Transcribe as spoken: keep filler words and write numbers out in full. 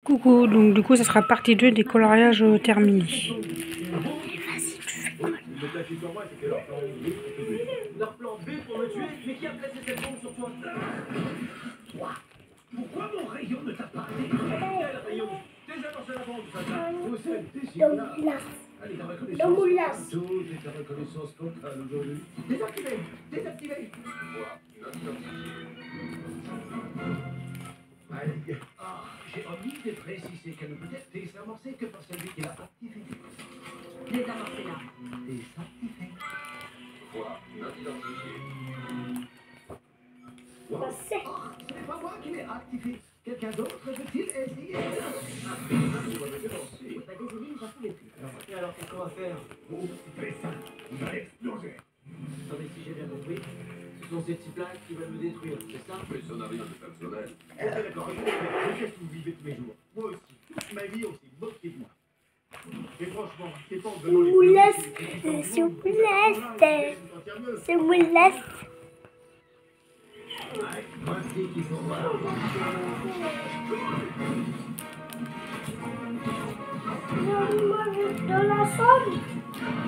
Coucou, donc du coup ça sera partie deux des coloriages euh, terminés. Vas-y, tu fais quoi? Leur plan B pour me tuer, mais qui a placé cette bombe sur toi? Quoi? Pourquoi mon rayon ne t'a pas aidé? Quel rayon? Déjà lancé la bombe, ça va. Vous êtes décidé. Allez, ta reconnaissance. Tout est ta reconnaissance vocale aujourd'hui. Désactivé, désactivé. Allez. Ah, j'ai omis de préciser qu'elle ne peut être désamorcée que par celui qui l'a activée. Désamorcée là. Désactivée. Quoi? Non identifié. Wow. Oh, ce n'est pas moi qui l'ai activé. Quelqu'un d'autre veut-il essayer? Vous m'avez dénoncé. Bah désolé, j'en pouvais plus. Alors, et alors qu'est-ce qu'on va faire? Vous faites ça. Vous allez exploser. Attendez, si j'ai bien compris, ce sont ces types-là qui veulent me détruire, c'est ça? Mais ça n'a rien de personnel. Ok, d'accord, je sais que vous vivez tous les jours. Moi aussi. Toute ma vie, on s'est moqué de moi. Et franchement, c'est pas en venant les Mouleste, c'est mouleste, c'est mouleste. Moi, c'est qu'il faut voir. Dans la chambre.